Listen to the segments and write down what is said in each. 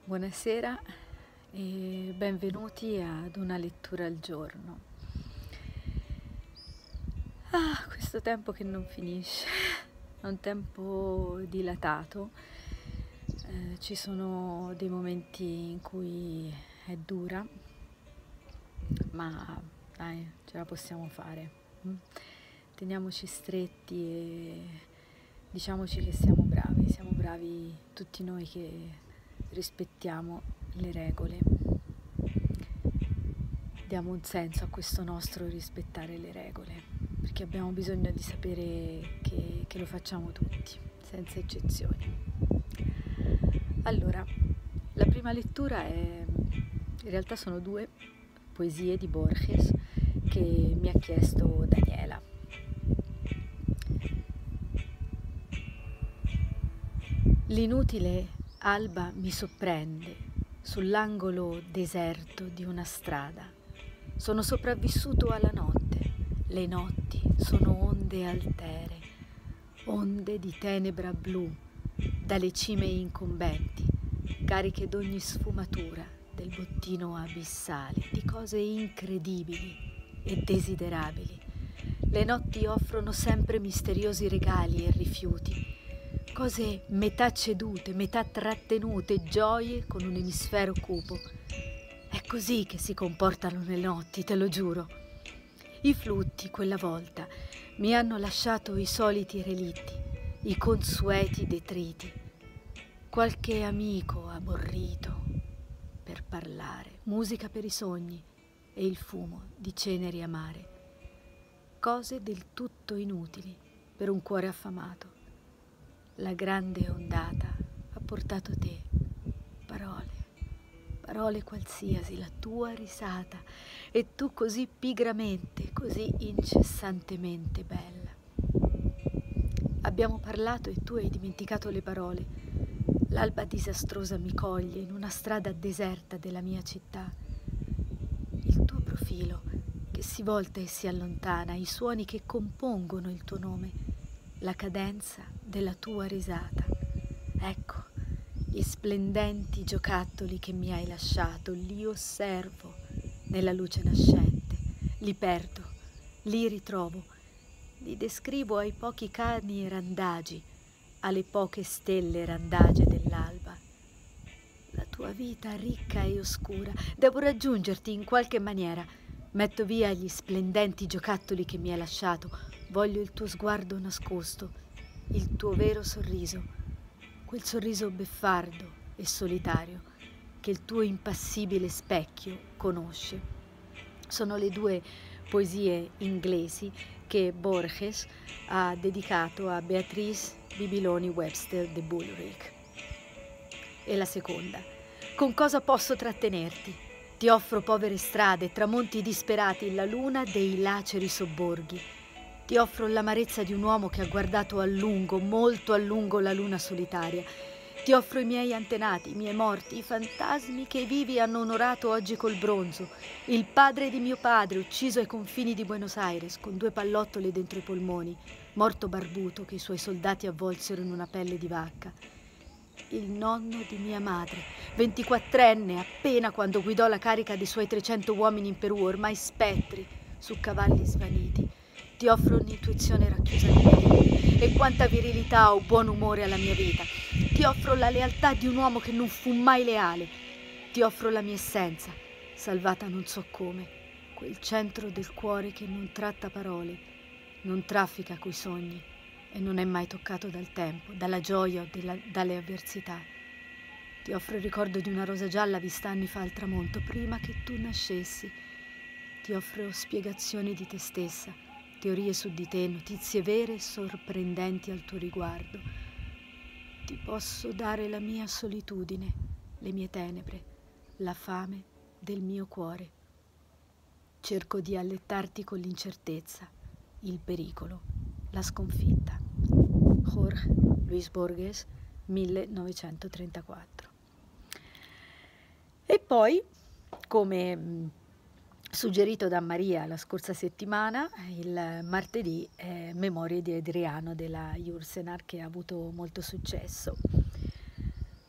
Buonasera e benvenuti ad una lettura al giorno. Questo tempo che non finisce, è un tempo dilatato, ci sono dei momenti in cui è dura, ma dai, ce la possiamo fare. Teniamoci stretti e diciamoci che siamo bravi tutti noi che rispettiamo le regole. Diamo un senso a questo nostro rispettare le regole, perché abbiamo bisogno di sapere che lo facciamo tutti, senza eccezioni. Allora, la prima lettura in realtà sono due poesie di Borges che mi ha chiesto Daniela. L'inutile alba mi sorprende sull'angolo deserto di una strada. Sono sopravvissuto alla notte. Le notti sono onde altere, onde di tenebra blu, dalle cime incombenti, cariche d'ogni sfumatura del bottino abissale, di cose incredibili e desiderabili. Le notti offrono sempre misteriosi regali e rifiuti, cose metà cedute, metà trattenute, gioie con un emisfero cupo. È così che si comportano le notti, te lo giuro. I flutti, quella volta, mi hanno lasciato i soliti relitti, i consueti detriti, qualche amico aborrito per parlare, musica per i sogni e il fumo di ceneri amare. Cose del tutto inutili per un cuore affamato. La grande ondata ha portato te, parole qualsiasi, la tua risata, e tu così pigramente, così incessantemente bella. Abbiamo parlato e tu hai dimenticato le parole. L'alba disastrosa mi coglie in una strada deserta della mia città. Il tuo profilo che si volta e si allontana, i suoni che compongono il tuo nome, la cadenza della tua risata. Ecco, gli splendenti giocattoli che mi hai lasciato, li osservo nella luce nascente, li perdo, li ritrovo, li descrivo ai pochi cani randagi, alle poche stelle randagie dell'alba. La tua vita ricca e oscura, devo raggiungerti in qualche maniera. Metto via gli splendenti giocattoli che mi hai lasciato. Voglio il tuo sguardo nascosto, il tuo vero sorriso, quel sorriso beffardo e solitario che il tuo impassibile specchio conosce. Sono le due poesie inglesi che Borges ha dedicato a Beatrice Bibiloni Webster de Bulwerk. E la seconda: con cosa posso trattenerti? Ti offro povere strade, tramonti disperati, la luna dei laceri sobborghi. Ti offro l'amarezza di un uomo che ha guardato a lungo, molto a lungo, la luna solitaria. Ti offro i miei antenati, i miei morti, i fantasmi che i vivi hanno onorato oggi col bronzo. Il padre di mio padre, ucciso ai confini di Buenos Aires, con 2 pallottole dentro i polmoni, morto barbuto che i suoi soldati avvolsero in una pelle di vacca. Il nonno di mia madre, 24enne, appena quando guidò la carica dei suoi 300 uomini in Perù, ormai spettri, su cavalli svaniti. Ti offro un'intuizione racchiusa nei miei e quanta virilità o buon umore alla mia vita. Ti offro la lealtà di un uomo che non fu mai leale. Ti offro la mia essenza, salvata non so come, quel centro del cuore che non tratta parole, non traffica coi sogni e non è mai toccato dal tempo, dalla gioia o dalle avversità. Ti offro il ricordo di una rosa gialla vista anni fa al tramonto, prima che tu nascessi. Ti offro spiegazioni di te stessa, teorie su di te, notizie vere e sorprendenti al tuo riguardo. Ti posso dare la mia solitudine, le mie tenebre, la fame del mio cuore. Cerco di allettarti con l'incertezza, il pericolo, la sconfitta. Jorge Luis Borges, 1934. E poi, come suggerito da Maria la scorsa settimana, il martedì è Memorie di Adriano della Yourcenar, che ha avuto molto successo.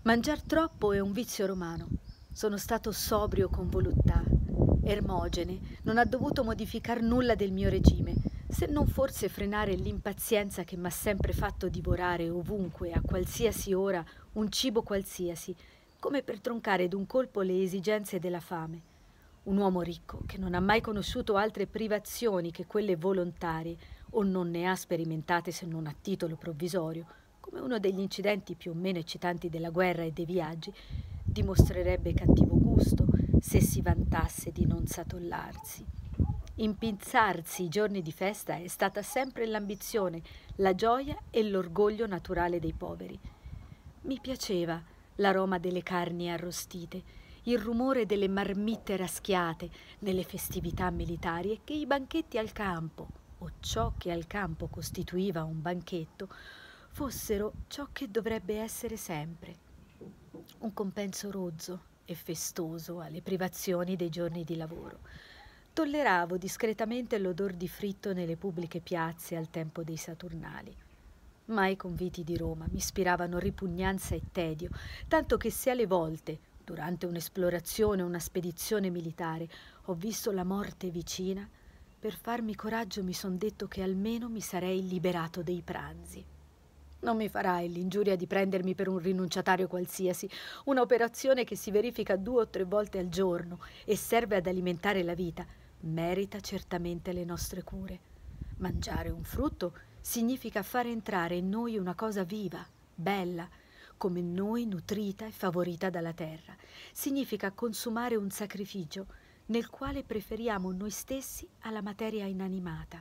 Mangiar troppo è un vizio romano. Sono stato sobrio con voluttà. Ermogene non ha dovuto modificar nulla del mio regime, se non forse frenare l'impazienza che m'ha sempre fatto divorare ovunque, a qualsiasi ora, un cibo qualsiasi, come per troncare d'un colpo le esigenze della fame. Un uomo ricco che non ha mai conosciuto altre privazioni che quelle volontarie, o non ne ha sperimentate se non a titolo provvisorio, come uno degli incidenti più o meno eccitanti della guerra e dei viaggi, dimostrerebbe cattivo gusto se si vantasse di non satollarsi. Impinzarsi i giorni di festa è stata sempre l'ambizione, la gioia e l'orgoglio naturale dei poveri. Mi piaceva l'aroma delle carni arrostite, il rumore delle marmitte raschiate nelle festività militari e che i banchetti al campo, o ciò che al campo costituiva un banchetto, fossero ciò che dovrebbe essere sempre, un compenso rozzo e festoso alle privazioni dei giorni di lavoro. Tolleravo discretamente l'odor di fritto nelle pubbliche piazze al tempo dei Saturnali. Ma i conviti di Roma mi ispiravano ripugnanza e tedio, tanto che se alle volte, durante un'esplorazione o una spedizione militare, ho visto la morte vicina, per farmi coraggio mi son detto che almeno mi sarei liberato dei pranzi. Non mi farai l'ingiuria di prendermi per un rinunciatario qualsiasi, un'operazione che si verifica 2 o 3 volte al giorno e serve ad alimentare la vita, merita certamente le nostre cure. Mangiare un frutto significa fare entrare in noi una cosa viva, bella, come noi nutrita e favorita dalla terra. Significa consumare un sacrificio nel quale preferiamo noi stessi alla materia inanimata.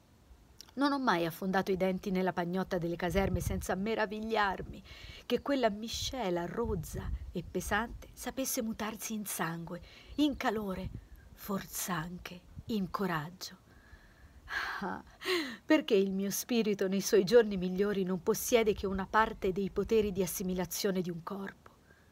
Non ho mai affondato i denti nella pagnotta delle caserme senza meravigliarmi che quella miscela rozza e pesante sapesse mutarsi in sangue, in calore, fors'anche in coraggio. Ah, perché il mio spirito nei suoi giorni migliori non possiede che una parte dei poteri di assimilazione di un corpo?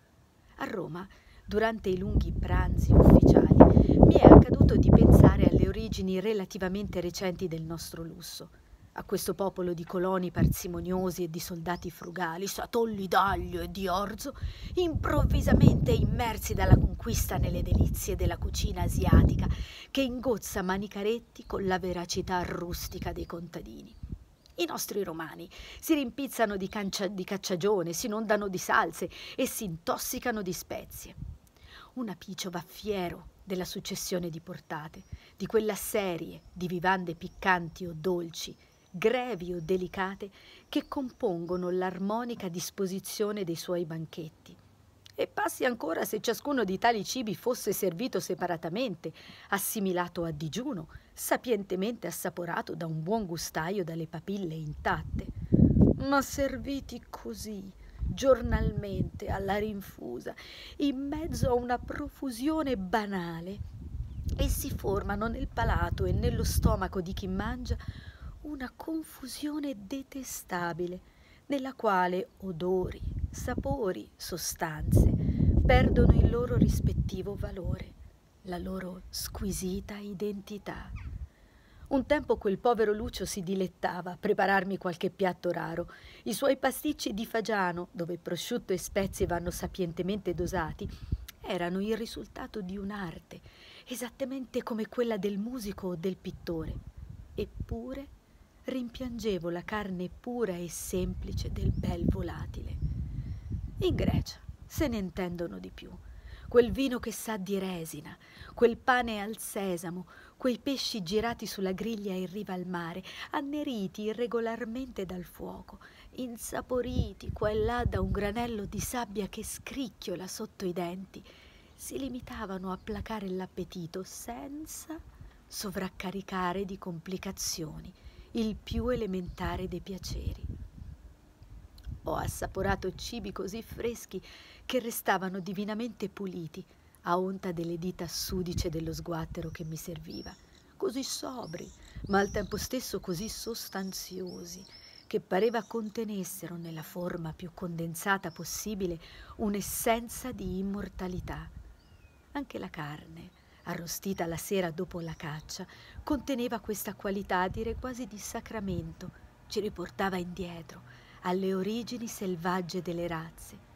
A Roma, durante i lunghi pranzi ufficiali, mi è accaduto di pensare alle origini relativamente recenti del nostro lusso, a questo popolo di coloni parsimoniosi e di soldati frugali, satolli d'aglio e di orzo, improvvisamente immersi dalla conquista nelle delizie della cucina asiatica, che ingozza Manicaretti con la veracità rustica dei contadini. I nostri romani si rimpizzano di cacciagione, si inondano di salse e si intossicano di spezie. Un apicio va fiero della successione di portate, di quella serie di vivande piccanti o dolci, grevi o delicate, che compongono l'armonica disposizione dei suoi banchetti. E passi ancora se ciascuno di tali cibi fosse servito separatamente, assimilato a digiuno, sapientemente assaporato da un buon gustaio dalle papille intatte. Ma serviti così, giornalmente, alla rinfusa, in mezzo a una profusione banale, essi formano nel palato e nello stomaco di chi mangia una confusione detestabile, nella quale odori, sapori, sostanze perdono il loro rispettivo valore, la loro squisita identità. Un tempo quel povero Lucio si dilettava a prepararmi qualche piatto raro. I suoi pasticci di fagiano, dove prosciutto e spezie vanno sapientemente dosati, erano il risultato di un'arte, esattamente come quella del musico o del pittore. Eppure rimpiangevo la carne pura e semplice del bel volatile. In Grecia se ne intendono di più. Quel vino che sa di resina, quel pane al sesamo, quei pesci girati sulla griglia in riva al mare, anneriti irregolarmente dal fuoco, insaporiti qua e là da un granello di sabbia che scricchiola sotto i denti, si limitavano a placare l'appetito senza sovraccaricare di complicazioni il più elementare dei piaceri. Ho assaporato cibi così freschi che restavano divinamente puliti a onta delle dita sudice dello sguattero che mi serviva, così sobri, ma al tempo stesso così sostanziosi, che pareva contenessero nella forma più condensata possibile un'essenza di immortalità. Anche la carne, arrostita la sera dopo la caccia, conteneva questa qualità, a dire quasi di sacramento, ci riportava indietro alle origini selvagge delle razze.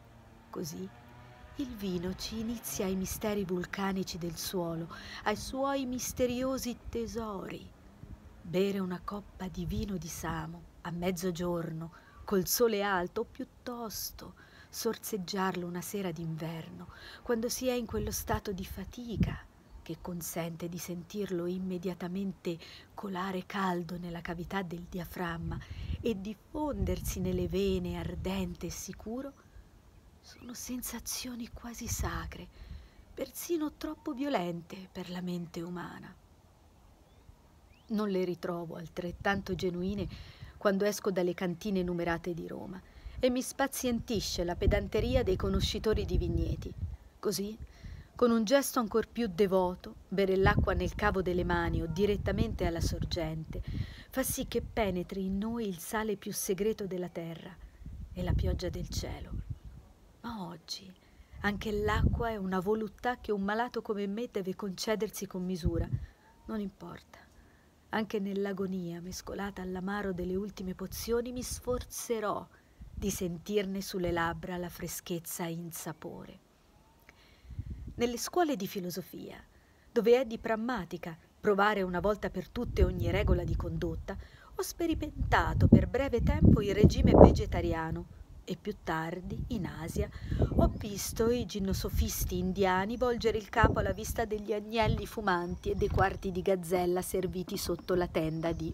Così il vino ci inizia ai misteri vulcanici del suolo, ai suoi misteriosi tesori. Bere una coppa di vino di Samo a mezzogiorno, col sole alto, o piuttosto sorseggiarlo una sera d'inverno, quando si è in quello stato di fatica che consente di sentirlo immediatamente colare caldo nella cavità del diaframma e diffondersi nelle vene ardente e sicuro, sono sensazioni quasi sacre, persino troppo violente per la mente umana. Non le ritrovo altrettanto genuine quando esco dalle cantine numerate di Roma e mi spazientisce la pedanteria dei conoscitori di vigneti. Così, con un gesto ancor più devoto, bere l'acqua nel cavo delle mani o direttamente alla sorgente fa sì che penetri in noi il sale più segreto della terra e la pioggia del cielo. Ma oggi anche l'acqua è una voluttà che un malato come me deve concedersi con misura. Non importa. Anche nell'agonia mescolata all'amaro delle ultime pozioni mi sforzerò di sentirne sulle labbra la freschezza e insapore. Nelle scuole di filosofia, dove è di prammatica provare una volta per tutte ogni regola di condotta, ho sperimentato per breve tempo il regime vegetariano e più tardi, in Asia, ho visto i ginnosofisti indiani volgere il capo alla vista degli agnelli fumanti e dei quarti di gazzella serviti sotto la tenda di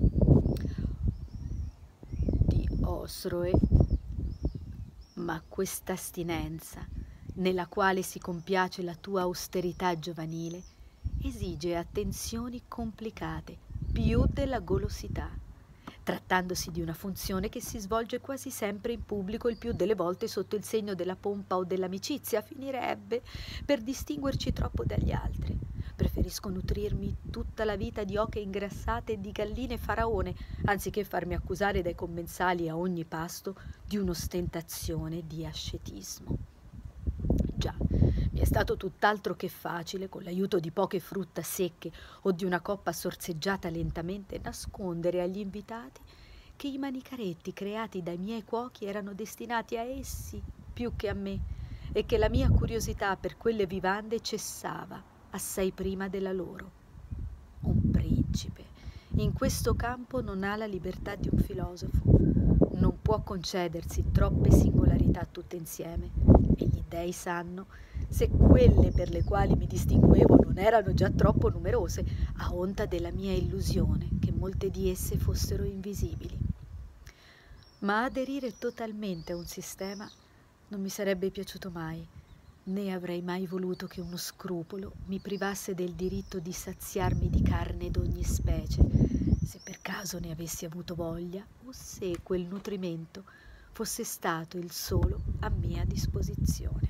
Osroe. Ma questa astinenza, nella quale si compiace la tua austerità giovanile, esige attenzioni complicate, più della golosità, trattandosi di una funzione che si svolge quasi sempre in pubblico, il più delle volte sotto il segno della pompa o dell'amicizia, finirebbe per distinguerci troppo dagli altri. Preferisco nutrirmi tutta la vita di oche ingrassate e di galline faraone, anziché farmi accusare dai commensali a ogni pasto di un'ostentazione di ascetismo. Già, mi è stato tutt'altro che facile, con l'aiuto di poche frutta secche o di una coppa sorseggiata lentamente, nascondere agli invitati che i manicaretti creati dai miei cuochi erano destinati a essi più che a me e che la mia curiosità per quelle vivande cessava assai prima della loro. Un principe in questo campo non ha la libertà di un filosofo, non può concedersi troppe singolarità tutte insieme, e gli dèi sanno se quelle per le quali mi distinguevo non erano già troppo numerose, a onta della mia illusione che molte di esse fossero invisibili. Ma aderire totalmente a un sistema non mi sarebbe piaciuto mai, né avrei mai voluto che uno scrupolo mi privasse del diritto di saziarmi di carne d'ogni specie, se per caso ne avessi avuto voglia o se quel nutrimento fosse stato il solo a mia disposizione.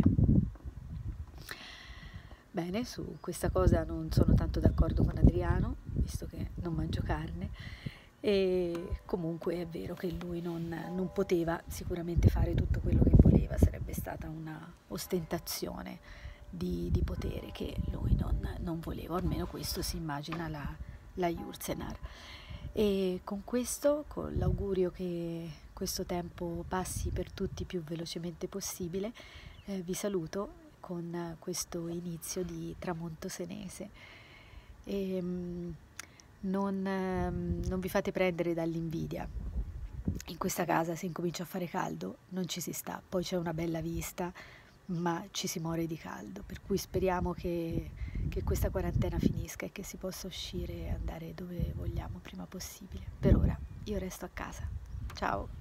Bene, su questa cosa non sono tanto d'accordo con Adriano, visto che non mangio carne, e comunque è vero che lui non poteva sicuramente fare tutto quello che voleva, sarebbe stata una ostentazione di potere che lui non voleva, almeno questo si immagina la Jursenar. E con questo, con l'augurio che questo tempo passi per tutti più velocemente possibile, vi saluto con questo inizio di Tramonto Senese. Non vi fate prendere dall'invidia. In questa casa, se incomincia a fare caldo, non ci si sta, poi c'è una bella vista, ma ci si muore di caldo, per cui speriamo che questa quarantena finisca e che si possa uscire e andare dove vogliamo prima possibile. Per ora io resto a casa. Ciao!